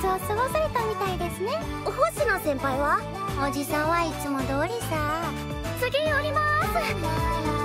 を過ごされたみたいですね。 星野先輩は？ おじさんはいつも通りさ。 次降ります。